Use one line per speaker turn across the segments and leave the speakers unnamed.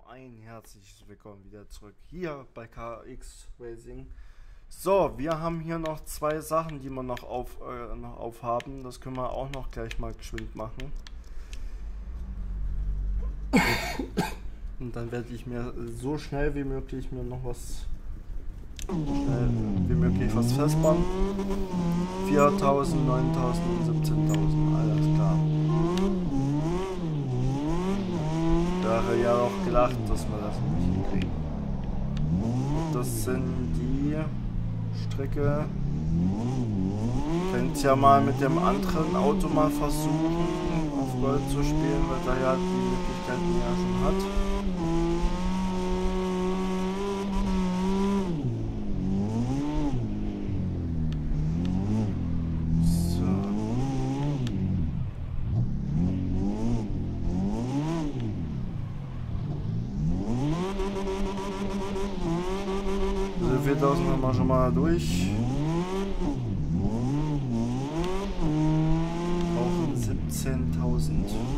Ein herzliches Willkommen wieder zurück hier bei KX Racing. So, wir haben hier noch zwei Sachen, die wir noch aufhaben. Das können wir auch noch gleich mal geschwind machen. Und dann werde ich mir so schnell wie möglich noch was festbauen. 4.000, 9.000 und 17.000, alles klar. Da habe ich ja auch gedacht, dass wir das nicht hinkriegen. Das sind die Strecke. Könnt ja mal mit dem anderen Auto mal versuchen, auf Gold zu spielen, weil da ja die Möglichkeiten ja schon hat. So, 4.000 haben wir schon mal durch. Brauchen 17.000.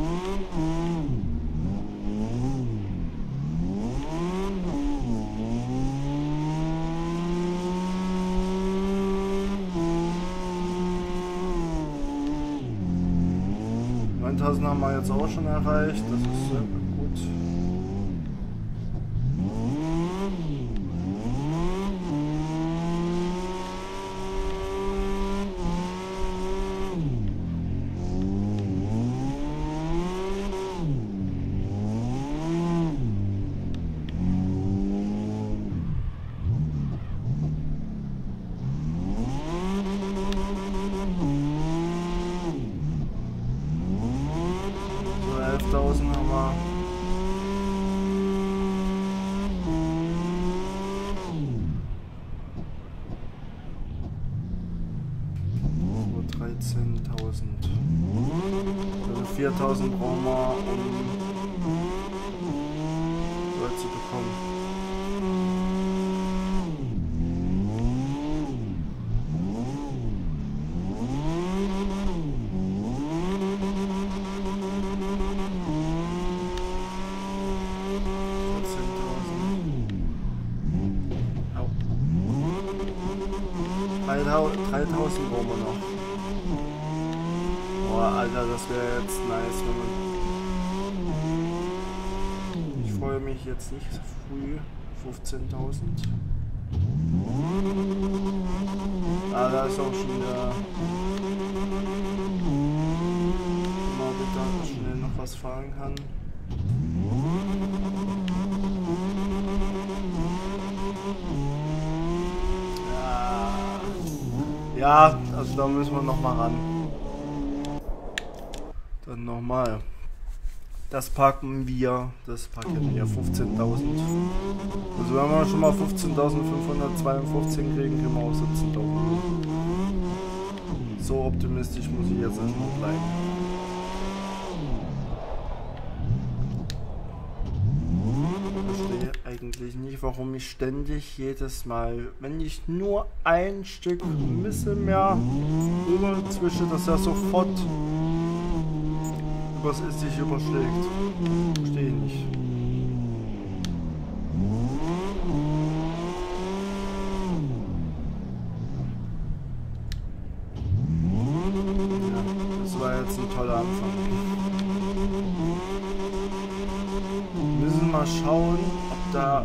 Haben wir jetzt auch schon erreicht, das ist sehr gut. Haben wir. So, 13.000. Also 4.000 brauchen wir, um Gold zu bekommen. Au. 3.000 brauchen wir noch. Boah, Alter, das wäre jetzt nice, wenn man... Ich freue mich jetzt nicht so früh. 15.000. Ah, da ist auch schon wieder... Mal bitte schnell noch was fahren kann. Ja, also da müssen wir noch mal ran. Dann nochmal. Das packen wir 15.000. Also wenn wir schon mal 15.552 kriegen, können wir auch 17.000. So optimistisch muss ich jetzt erstmal bleiben. Eigentlich nicht, warum ich ständig jedes Mal, wenn ich nur ein Stück ein bisschen mehr rüber zwische, dass er sofort sich überschlägt. Verstehe ich nicht. Ja, das war jetzt ein toller Anfang. Wir müssen mal schauen, da.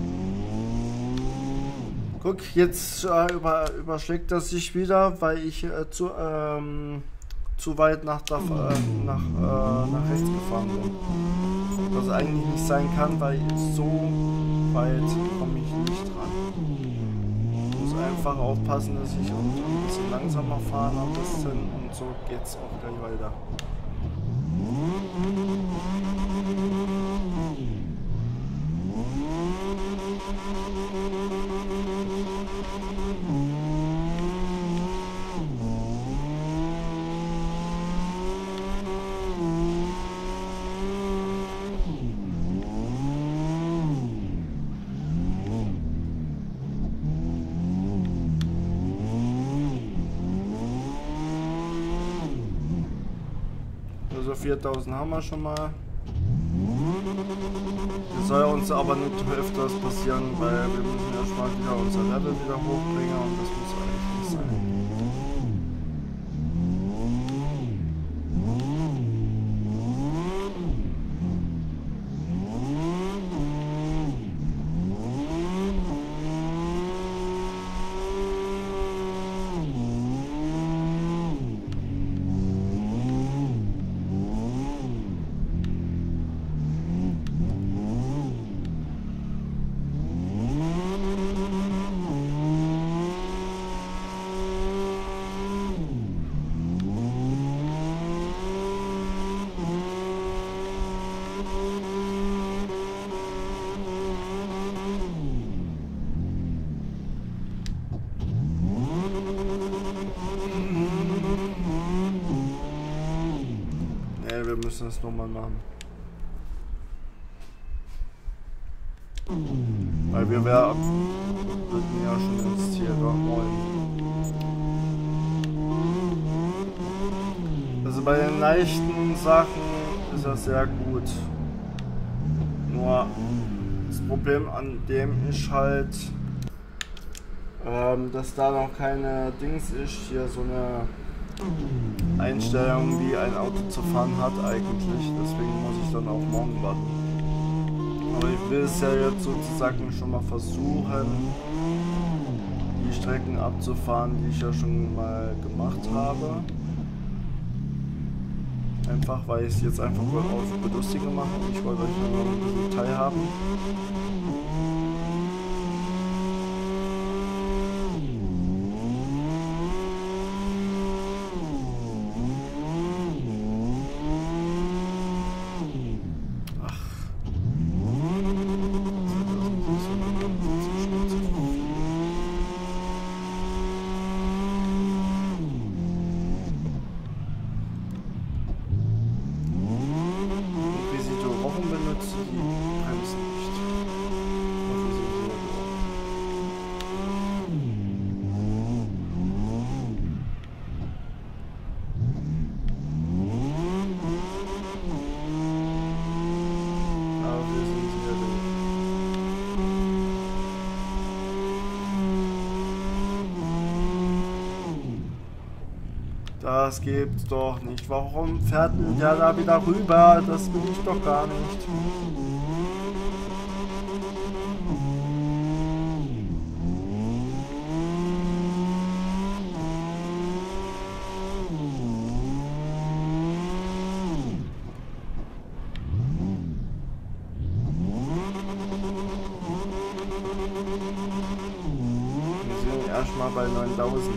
Guck, jetzt überschlägt das sich wieder, weil ich zu weit nach rechts gefahren bin. Was eigentlich nicht sein kann, weil so weit komme ich nicht dran. Ich muss einfach aufpassen, dass ich ein bisschen langsamer fahre am besten, und so geht's auch gleich weiter. Also 4.000 haben wir schon mal. Das soll uns aber nicht öfters passieren, weil wir müssen erstmal wieder unser Level wieder hochbringen und das muss eigentlich nicht sein. Wir müssen das nochmal machen. Weil wir würden ja schon ins Ziel wollen. Also bei den leichten Sachen ist das sehr gut. Nur das Problem an dem ist halt, dass da noch keine Dings ist, hier so eine Einstellung, wie ein Auto zu fahren hat eigentlich, deswegen muss ich dann auch morgen warten. Aber ich will es ja jetzt sozusagen schon mal versuchen, die Strecken abzufahren, die ich ja schon mal gemacht habe. Einfach, weil ich es jetzt einfach auf belustiger mache und ich wollte euch noch ein bisschen teilhaben. Das gibt's doch nicht. Warum fährt der da wieder rüber? Das will ich doch gar nicht. Wir sind erstmal bei 9000.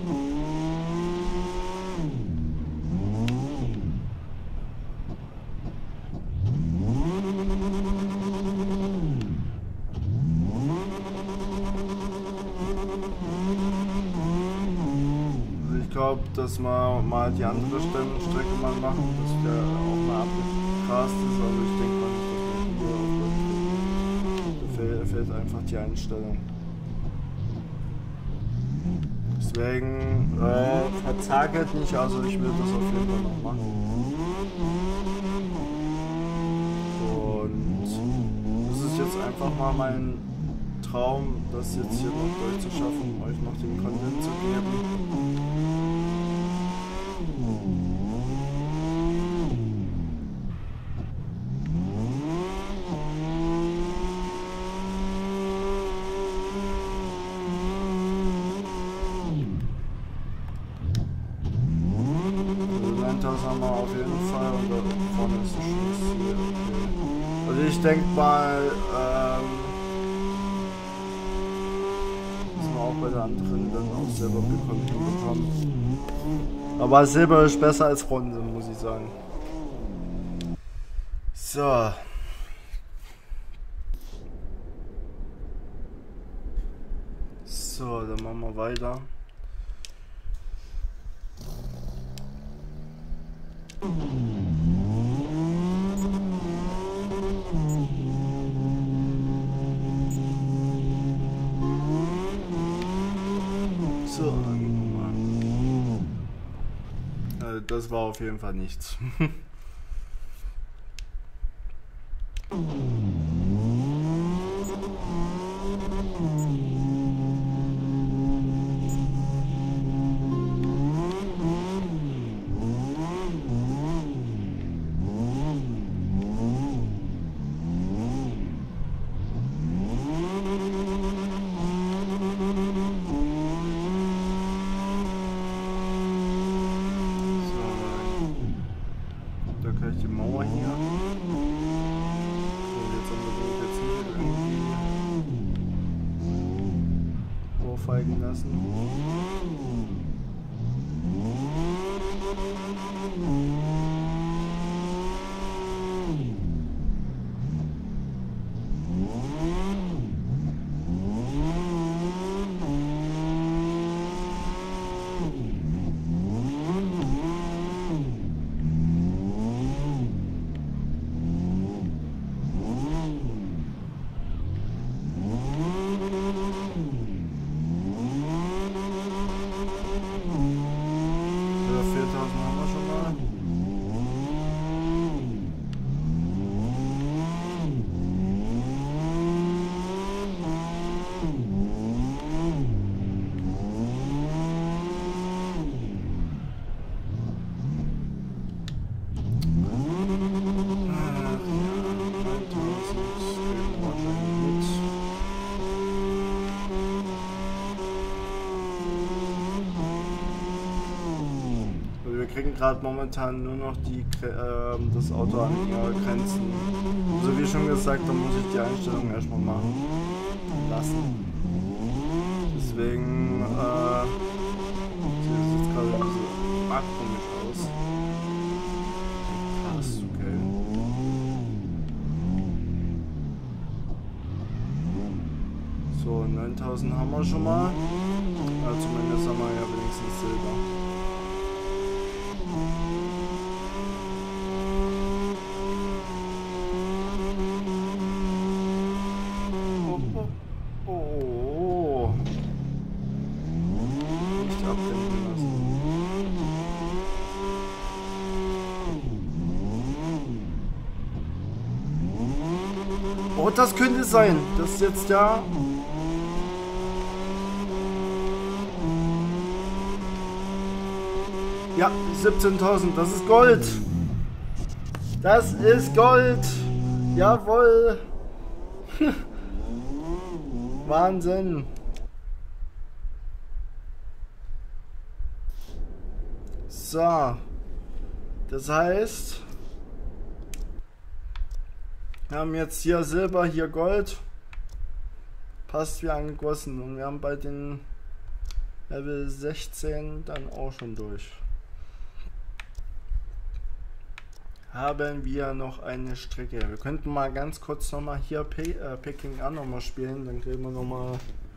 Dass wir mal die andere Strecke mal machen, dass der auch mal abgegrast ist, aber ich denke mal nicht, dass wir hier fehlt einfach die Einstellung. Deswegen verzagelt nicht, also ich will das auf jeden Fall noch machen. Und das ist jetzt einfach mal mein Traum, das jetzt hier noch durchzuschaffen, um euch noch den Content zu geben. Das haben wir auf jeden Fall und da vorne ist ein schönes Ziel. Okay. Also ich denke mal, dass wir auch bei der anderen dann auch Silber bekommen. Aber Silber ist besser als Bronze, muss ich sagen. So. So, dann machen wir weiter. So, das war auf jeden Fall nichts. Kriegen gerade momentan nur noch das Auto an ihre Grenzen. So wie schon gesagt, da muss ich die Einstellung erstmal machen lassen. Deswegen sieht es jetzt gerade ein bisschen arg komisch aus. Krass, okay. So, 9000 haben wir schon mal. Ja, zumindest haben wir ja wenigstens Silber. Oh, das könnte sein. Das ist jetzt ja... Ja, 17.000. Das ist Gold. Das ist Gold. Jawohl. Wahnsinn. So. Das heißt... Wir haben jetzt hier Silber, hier Gold. Passt wie angegossen. Und wir haben bei den Level 16 dann auch schon durch. Haben wir noch eine Strecke. Wir könnten mal ganz kurz nochmal hier Peking an nochmal spielen. Dann kriegen wir nochmal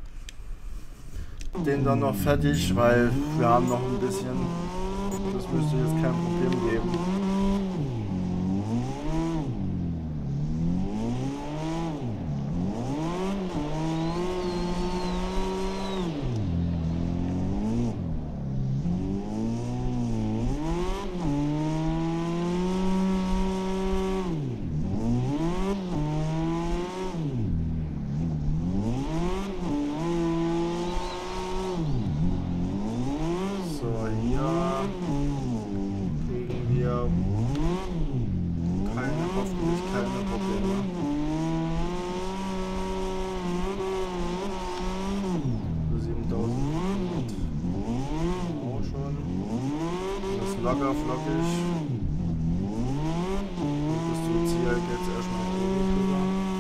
den dann noch fertig, weil wir haben noch ein bisschen. Das müsste jetzt kein Problem geben. Locker flockig. Das tut sie halt jetzt erstmal oben drüber.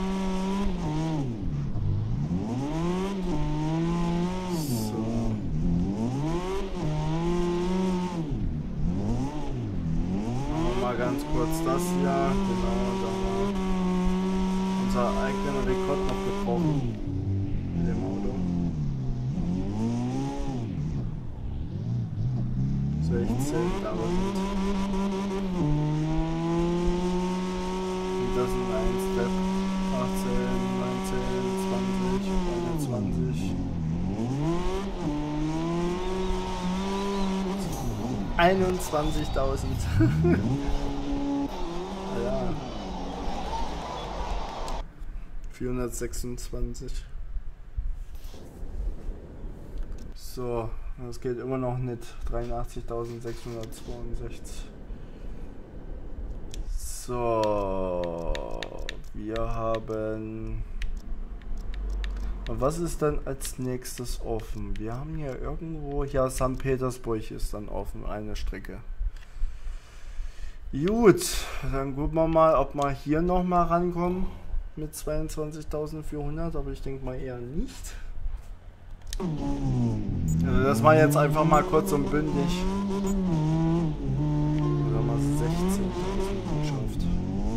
So. Machen wir mal ganz kurz das hier. Genau, da haben wir unser eigener Rekord noch gebrochen. Mit dem Auto. 16.000. Das sind 1 Step. 18, 19, 20, 21.000. Ja. 426. So, das geht immer noch nicht. 83.662. So, wir haben... Und was ist dann als nächstes offen? Wir haben ja irgendwo... Ja, St. Petersburg ist dann offen, eine Strecke. Gut, dann gucken wir mal, ob wir hier nochmal rankommen mit 22.400, aber ich denke mal eher nicht. Also das war jetzt einfach mal kurz und bündig. Oder mal 16.000 geschafft.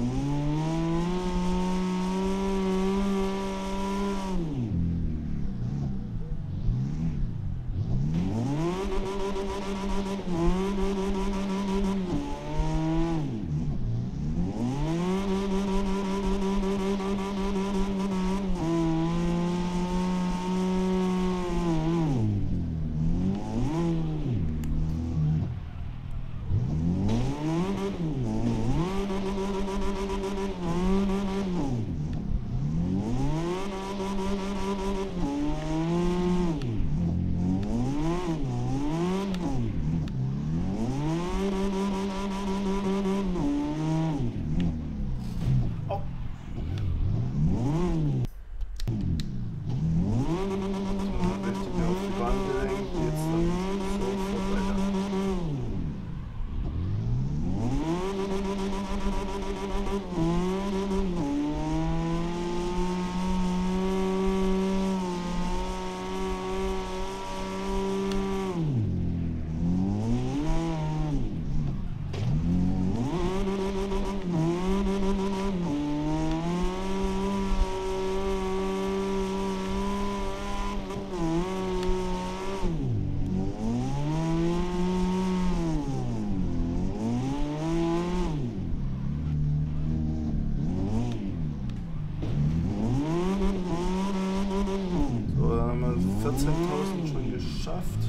Schon geschafft.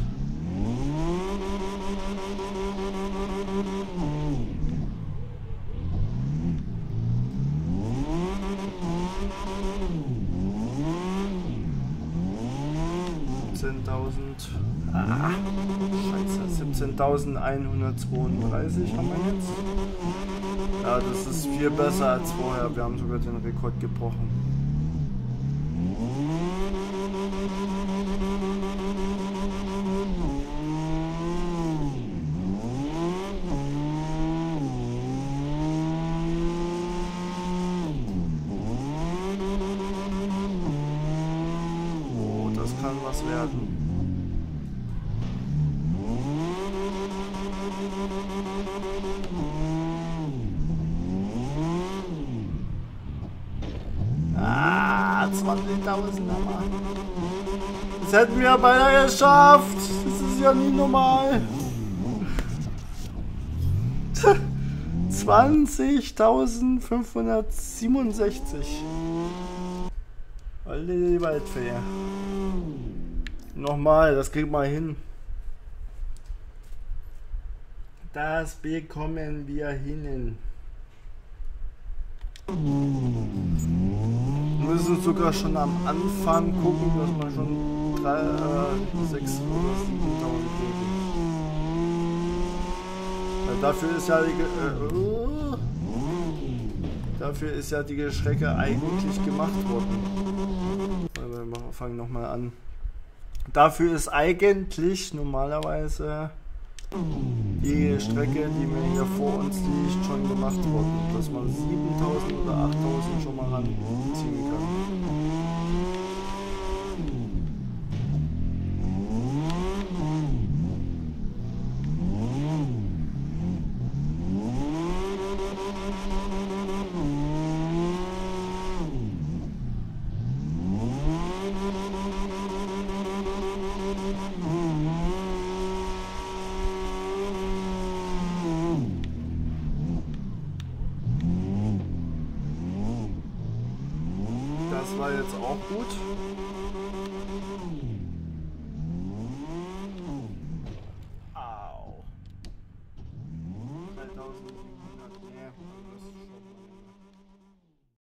Scheiße, 17.132 haben wir jetzt. Ja, das ist viel besser als vorher. Wir haben sogar den Rekord gebrochen. Was werden. Ah, 20.000 Mann. Das hätten wir beinahe geschafft. Das ist ja nie normal. 20.567. Alle die Waldfee. Nochmal, das kriegt man hin. Das bekommen wir hin. Wir müssen sogar schon am Anfang gucken, dass wir schon 6.000 oder 7.000 kriegen. Weil dafür ist ja die Strecke eigentlich gemacht worden. Wir fangen nochmal an. Dafür ist eigentlich normalerweise die Strecke, die mir hier vor uns liegt, schon gemacht worden, dass man 7.000 oder 8.000 schon mal ranziehen kann. Das war jetzt auch gut.